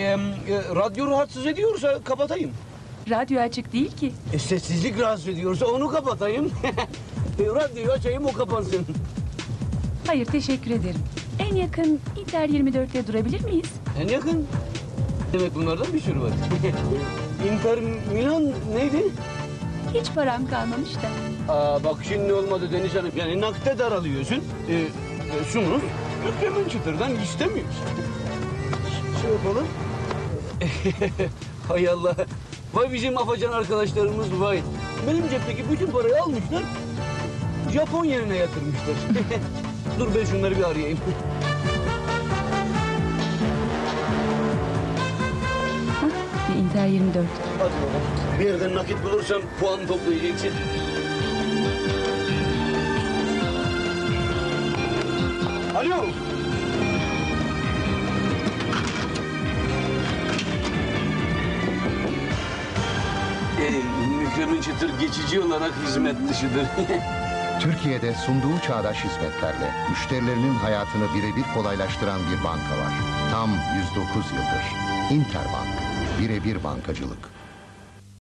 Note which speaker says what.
Speaker 1: radyo rahatsız ediyorsa kapatayım.
Speaker 2: Radyo açık değil ki.
Speaker 1: Sessizlik rahatsız ediyorsa onu kapatayım. Radyoyu açayım, o kapansın.
Speaker 2: Hayır, teşekkür ederim. En yakın Inter 24'te durabilir miyiz?
Speaker 1: En yakın. Demek bunlardan bir sürü var. Inter Milan neydi?
Speaker 2: Hiç param kalmamış da.
Speaker 1: Bak şimdi olmadı Deniz Hanım. Yani nakde daralıyorsun. Şunu Mükremin Çıtır'dan istemiyorsun. Şey yapalım. Hay Allah. Vay bizim afacan arkadaşlarımız vay. Benim cepteki bütün parayı almışlar. Japon yerine yatırmışlar. Dur ben şunları bir arayayım.
Speaker 2: Bir Inter 24.
Speaker 1: Hadi bakalım. Bir yerden nakit bulursam puan toplayacaksın. Alo. Mükremin Çıtır geçici olarak hizmet dışıdır.
Speaker 3: Türkiye'de sunduğu çağdaş hizmetlerle müşterilerinin hayatını birebir kolaylaştıran bir banka var. Tam 109 yıldır. Interbank. Birebir bankacılık.